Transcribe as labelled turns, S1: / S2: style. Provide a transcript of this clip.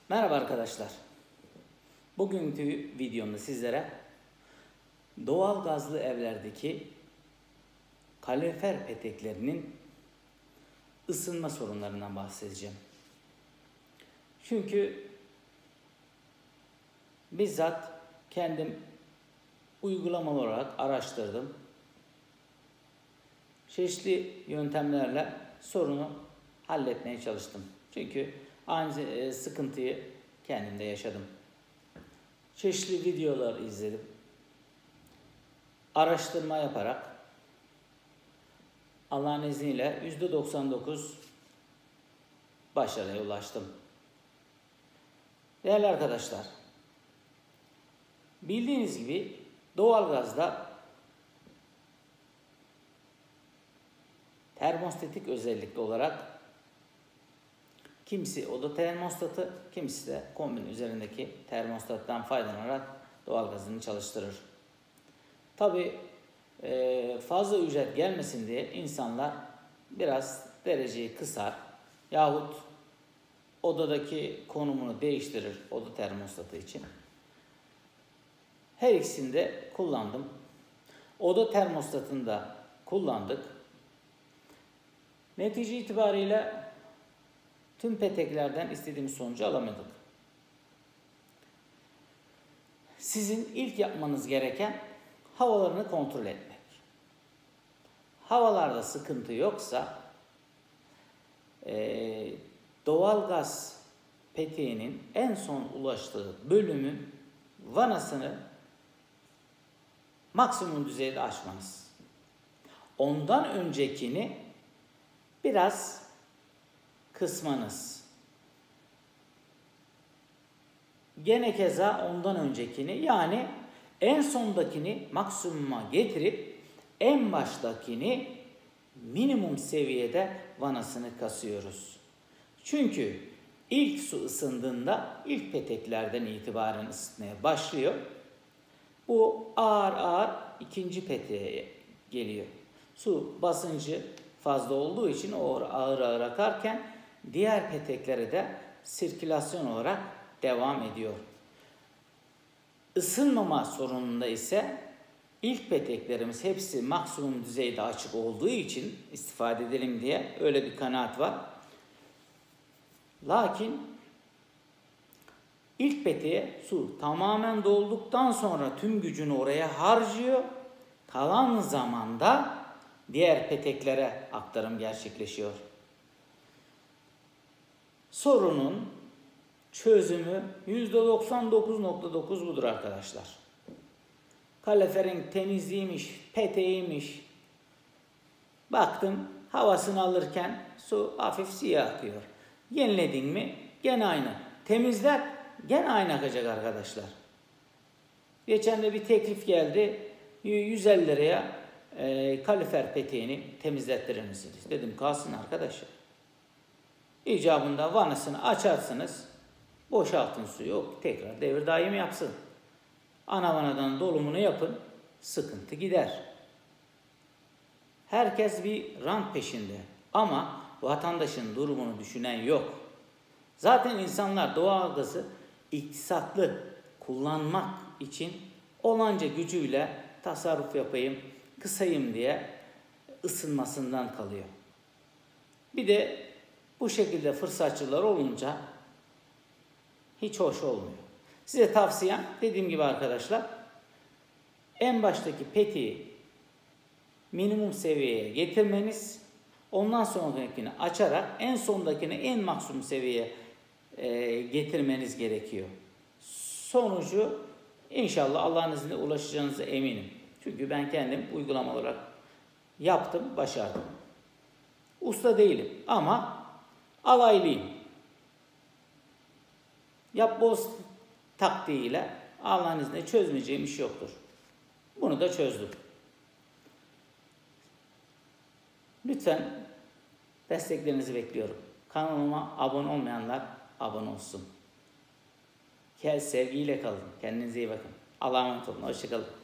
S1: Merhaba arkadaşlar. Bugünkü videomda sizlere doğal gazlı evlerdeki kalorifer peteklerinin ısınma sorunlarından bahsedeceğim. Çünkü bizzat kendim uygulamalı olarak araştırdım. Çeşitli yöntemlerle sorunu halletmeye çalıştım. Çünkü aynı sıkıntıyı kendimde yaşadım. Çeşitli videolar izledim. Araştırma yaparak Allah'ın izniyle %99 başarıya ulaştım. Değerli arkadaşlar, bildiğiniz gibi doğalgazda termostatik özellikli olarak kimisi oda termostatı, kimisi de kombin üzerindeki termostattan faydalanarak doğalgazını çalıştırır. Tabi fazla ücret gelmesin diye insanlar biraz dereceyi kısar yahut odadaki konumunu değiştirir oda termostatı için. Her ikisini de kullandım. Oda termostatını da kullandık. Netice itibariyle tüm peteklerden istediğimiz sonucu alamadık. Sizin ilk yapmanız gereken havalarını kontrol etmek. Havalarda sıkıntı yoksa doğalgaz peteğinin en son ulaştığı bölümün vanasını maksimum düzeyde açmanız. Ondan öncekini biraz kısmanız. Gene keza ondan öncekini, yani en sondakini maksimuma getirip en baştakini minimum seviyede vanasını kasıyoruz. Çünkü ilk su ısındığında ilk peteklerden itibaren ısıtmaya başlıyor. Bu ağır ağır ikinci peteğe geliyor. Su basıncı fazla olduğu için o ağır ağır akarken diğer peteklere de sirkülasyon olarak devam ediyor. Isınmama sorununda ise ilk peteklerimiz hepsi maksimum düzeyde açık olduğu için istifade edelim diye öyle bir kanaat var. Lakin ilk peteğe su tamamen dolduktan sonra tüm gücünü oraya harcıyor. Kalan zamanda diğer peteklere aktarım gerçekleşiyor. Sorunun çözümü %99.9 budur arkadaşlar. Kaloriferin temizliğiymiş, peteğiymiş. Baktım havasını alırken su hafif siyah akıyor. Yeniledin mi gene aynı. Temizler gene aynı akacak arkadaşlar. Geçen de bir teklif geldi. 150 liraya kalorifer peteğini temizlettirir misiniz? Dedim kalsın arkadaşlar. İcabında vanasını açarsınız. Boşaltın suyu. Tekrar devir daim yapsın. Ana vanadan dolumunu yapın. Sıkıntı gider. Herkes bir rant peşinde. Ama vatandaşın durumunu düşünen yok. Zaten insanlar doğalgazı iktisatlı kullanmak için olanca gücüyle tasarruf yapayım, kısayım diye ısınmasından kalıyor. Bir de bu şekilde fırsatçılar olunca hiç hoş olmuyor. Size tavsiyem dediğim gibi arkadaşlar, en baştaki peteği minimum seviyeye getirmeniz, ondan sonrakini açarak en sondakini en maksimum seviyeye getirmeniz gerekiyor. Sonucu inşallah Allah'ın izniyle ulaşacağınıza eminim. Çünkü ben kendim uygulama olarak yaptım, başardım. Usta değilim ama alaylıyım. Yap boz taktiğiyle Allah'ın izniyle çözmeyeceğim iş yoktur. Bunu da çözdüm. Lütfen desteklerinizi bekliyorum. Kanalıma abone olmayanlar abone olsun. Sevgiyle kalın. Kendinize iyi bakın. Allah'a emanet olun. Hoşça kalın.